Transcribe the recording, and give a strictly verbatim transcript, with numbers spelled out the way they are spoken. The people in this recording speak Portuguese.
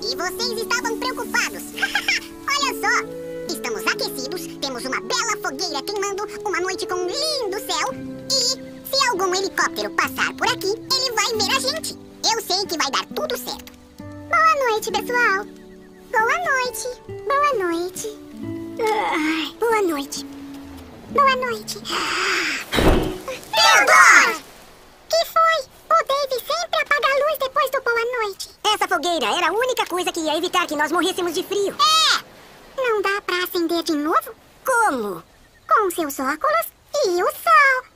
E vocês estavam preocupados. Olha só. Estamos aquecidos, temos uma bela fogueira queimando, uma noite com um lindo céu. E se algum helicóptero passar por aqui, ele vai ver a gente. Eu sei que vai dar tudo certo. Boa noite, pessoal. Boa noite. Boa noite. Ai, boa noite. Boa noite. Theodore! Que foi? O Dave sempre apaga a luz depois do boa noite. Essa fogueira era a única coisa que ia evitar que nós morrêssemos de frio. É! Não dá pra acender de novo? Como? Com seus óculos e o sol.